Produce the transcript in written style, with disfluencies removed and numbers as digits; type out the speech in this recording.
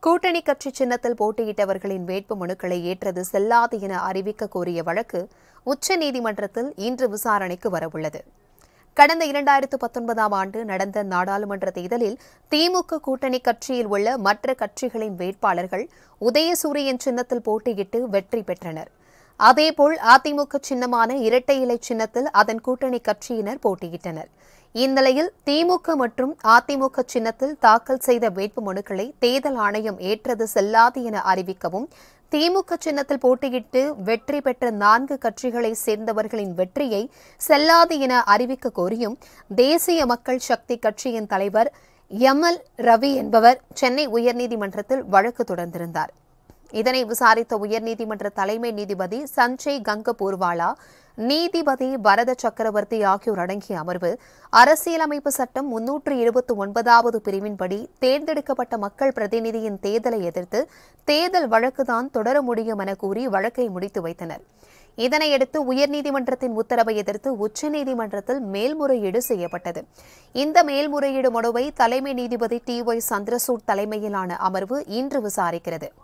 கூட்டணி கட்சி சின்னத்தில் போட்டியிட்டவர்களின் வேட்பு மனுக்களை ஏற்றது செல்லாது என அறிவிக்க கோரிய வழக்கு உச்சநீதிமன்றத்தில் இன்று விசாரணைக்கு வரவுள்ளது. கடந்த 2019ஆம் ஆண்டு நடந்த நாடாளுமன்ற தேர்தலில் திமுக கூட்டணி கட்சியில் உள்ள மற்ற கட்சிகளின் வேட்பாளர்கள் உதயசூரியன் சின்னத்தில் போட்டியிட்டு வெற்றி பெற்றனர். அதேபோல் அதிமுக சின்னமான இரட்டை இலை சின்னத்தில் அதன் கூட்டணி கட்சியினர் போட்டியிட்டனர். இந்நிலையில் திமுக மற்றும் அதிமுக சின்னத்தில் தாக்கல் செய்த வேட்பு மனுக்களை தேர்தல் ஆணையம் ஏற்றது செல்லாது என அறிவிக்கவும், திமுக சின்னத்தில் போட்டியிட்டு வெற்றி பெற்ற 4 கட்சிகளைச் சேர்ந்தவர்களின் வெற்றியை செல்லாது என அறிவிக்க கோரியும் தேசிய மக்கள் சக்தி கட்சியின் தலைவர் Ravi என்பவர் சென்னை உயர்நீதிமன்றத்தில் வழக்கு தொடர்ந்திருந்தார். இதனை விசாரித்த உயர்நீதிமன்ற தலைமை நீதிபதி சஞ்சய் கங்கபூர்வாலா, நீதிபதி பரத சக்கரவர்த்தி ஆகியோர் அடங்கிய அமர்வு அரசியலமைப்பு சட்டம் 329வது பிரிவின்படி தேர்ந்தெடுக்கப்பட்ட மக்கள் பிரதிநிதியின் தேர்தலை எதிர்த்து தேர்தல் வழக்குதான் தொடர முடியும் என கூறி வழக்கை முடித்து வைத்தனர். இதனையடுத்து உயர்நீதிமன்றத்தின் உத்தரவை எதிர்த்து உச்சநீதிமன்றத்தில் மேல்முறையீடு செய்யப்பட்டது. இந்த மேல்முறையீடு மனுவை தலைமை நீதிபதி TY சந்திரசூட் தலைமையிலான அமர்வு இன்று விசாரிக்கிறது.